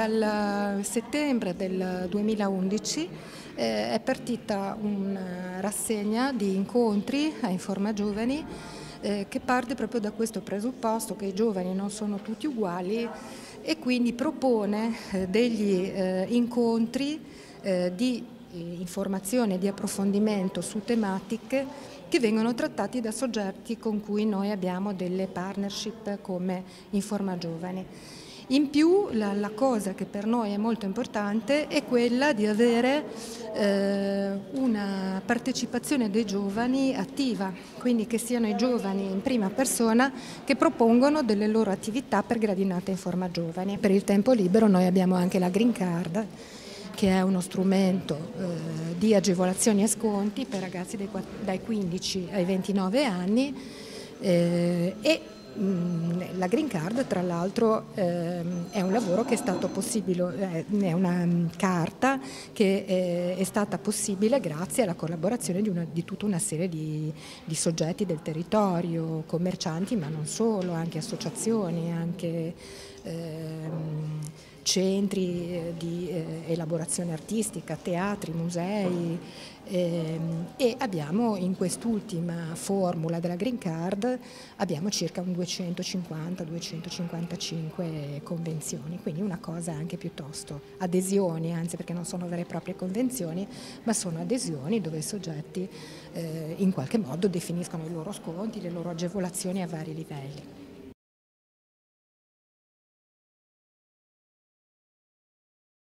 dal settembre del 2011 è partita una rassegna di incontri a Informa Giovani che parte proprio da questo presupposto che i giovani non sono tutti uguali e quindi propone degli incontri di informazione e di approfondimento su tematiche che vengono trattati da soggetti con cui noi abbiamo delle partnership come Informa Giovani. In più la cosa che per noi è molto importante è quella di avere una partecipazione dei giovani attiva, quindi che siano i giovani in prima persona che propongono delle loro attività per Gradinata Informa Giovani. Per il tempo libero noi abbiamo anche la Green Card, che è uno strumento di agevolazioni e sconti per ragazzi dai 15 ai 29 anni la Green Card, tra l'altro, è un lavoro che è stato possibile, è una carta che è stata possibile grazie alla collaborazione di tutta una serie di soggetti del territorio, commercianti ma non solo, anche associazioni, anche centri di elaborazione artistica, teatri, musei e abbiamo in quest'ultima formula della Green Card abbiamo circa un 250-255 convenzioni, quindi una cosa anche piuttosto adesioni, anzi perché non sono vere e proprie convenzioni, ma sono adesioni dove i soggetti in qualche modo definiscono i loro sconti, le loro agevolazioni a vari livelli.